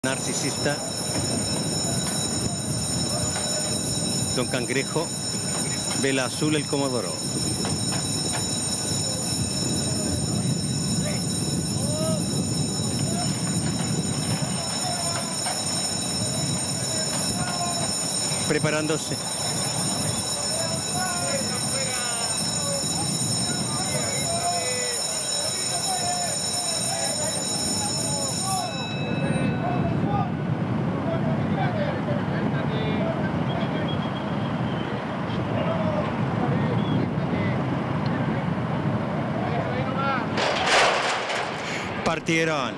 Narcisista, Don Cangrejo, Vela Azul, el Comodoro. Preparándose. Partieron.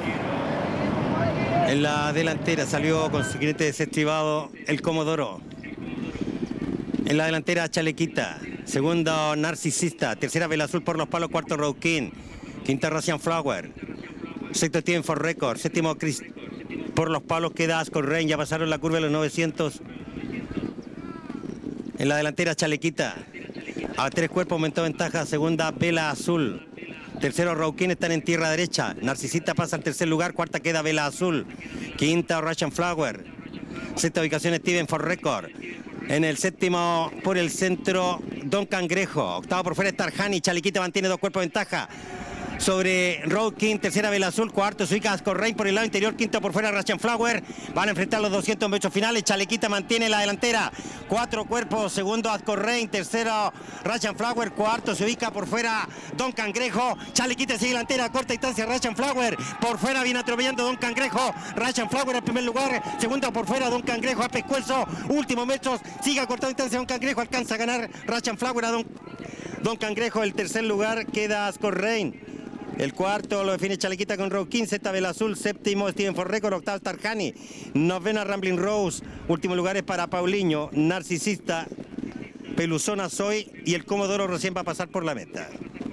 En la delantera salió con su jinete desestribado el Comodoro. En la delantera Chalequita. Segundo Narcisista. Tercera Vela Azul por los palos. Cuarto Road King. Quinta Russian Flower. Sexto Steven for Record. Séptimo Chris por los palos queda Ascot Rain. Ya pasaron la curva de los 900. En la delantera Chalequita. A tres cuerpos aumentó ventaja. Segunda Vela Azul. Tercero Rauquín, están en tierra derecha. Narcisista pasa al tercer lugar. Cuarta queda Vela Azul. Quinta Russian Flower. Sexta ubicación Steven for Record. En el séptimo por el centro Don Cangrejo. Octavo por fuera Starhani. Chalequita mantiene dos cuerpos de ventaja sobre Road King. Tercera Vela Azul. Cuarto se ubica Ascot Rain por el lado interior. Quinto por fuera Russian Flower. Van a enfrentar los 200 metros finales. Chalequita mantiene la delantera. Cuatro cuerpos. Segundo Ascot Rain. Tercero Russian Flower. Cuarto se ubica por fuera Don Cangrejo. Chalequita sigue delantera a corta distancia. Russian Flower por fuera viene atropellando Don Cangrejo. Russian Flower en primer lugar. Segundo por fuera Don Cangrejo a pescuezo. Últimos metros. Sigue a corta distancia Don Cangrejo. Alcanza a ganar Russian Flower a Don Cangrejo. El tercer lugar queda Ascot Rain. El cuarto lo define Chalequita con Road King. Sexta Vela Azul. Séptimo Steven for Record. Octavo Starhani. Novena Rambling Rose. Último lugar es para Paulinho. Narcisista, Peluzona Soy y el Comodoro recién va a pasar por la meta.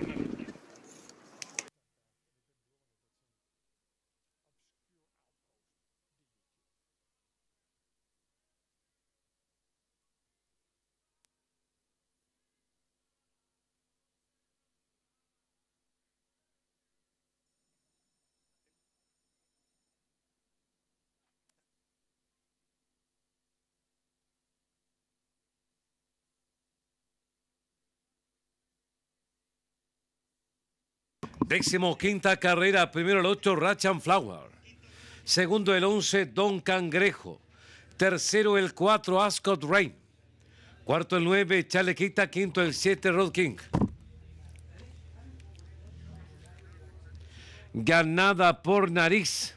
Décimo quinta carrera, primero el 8 Russian Flower, segundo el 11 Don Cangrejo, tercero el 4 Ascot Rain, cuarto el 9 Chalequita, quinto el 7 Road King. Ganada por nariz,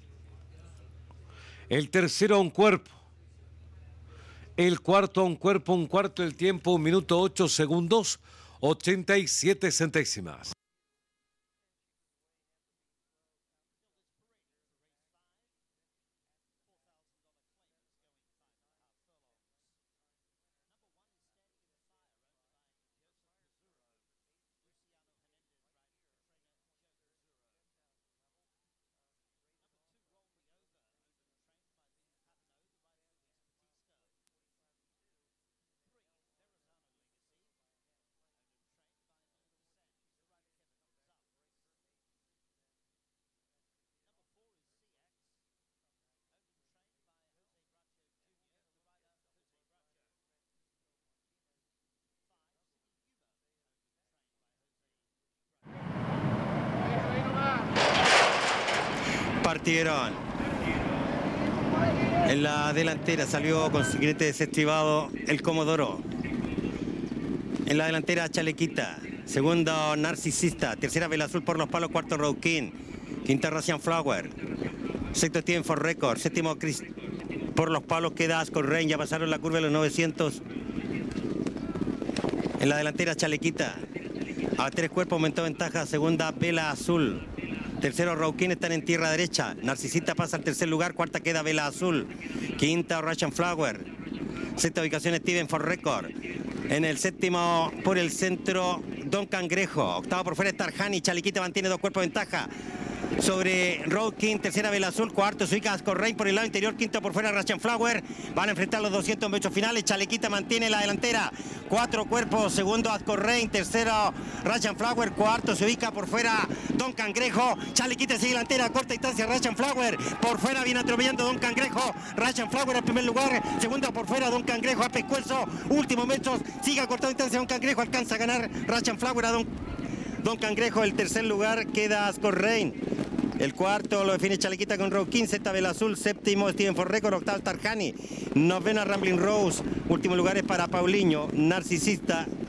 el tercero a un cuerpo, el cuarto a un cuerpo, un cuarto el tiempo, 1 minuto 8 segundos, 87 centésimas. Partieron. En la delantera salió con su jinete desestribado el Comodoro. En la delantera Chalequita. Segundo Narcisista. Tercera Vela Azul por los palos. Cuarto Road King. Quinta Russian Flower. Sexto Steven for Record. Séptimo Chris por los palos queda Ascot Rain. Ya pasaron la curva de los 900. En la delantera Chalequita. A tres cuerpos aumentó ventaja. Segunda Vela Azul. Tercero Rauquín, están en tierra derecha. Narcisista pasa al tercer lugar. Cuarta queda Vela Azul. Quinta Russian Flower. Sexta ubicación Steven for Record. En el séptimo por el centro Don Cangrejo. Octavo por fuera Starhani. Chalequita mantiene dos cuerpos de ventaja sobre Road King, tercera Vela Azul, cuarto se ubica Ascot Rain por el lado interior, quinto por fuera Russian Flower. Van a enfrentar los 200 metros finales. Chalequita mantiene la delantera, 4 cuerpos, segundo Ascot Rain, tercero Russian Flower, cuarto se ubica por fuera Don Cangrejo. Chalequita sigue delantera, corta distancia Russian Flower, por fuera viene atropellando Don Cangrejo. Russian Flower en primer lugar, segundo por fuera Don Cangrejo a pescuezo, últimos metros, sigue a corta distancia Don Cangrejo, alcanza a ganar Russian Flower a Don Cangrejo. El tercer lugar queda Ascot Rain. El cuarto lo define Chalequita con Road King, sexta Vela Azul, séptimo Steven for Record, octavo Tarjani, novena Rambling Rose, último lugar es para Paulinho, Narcisista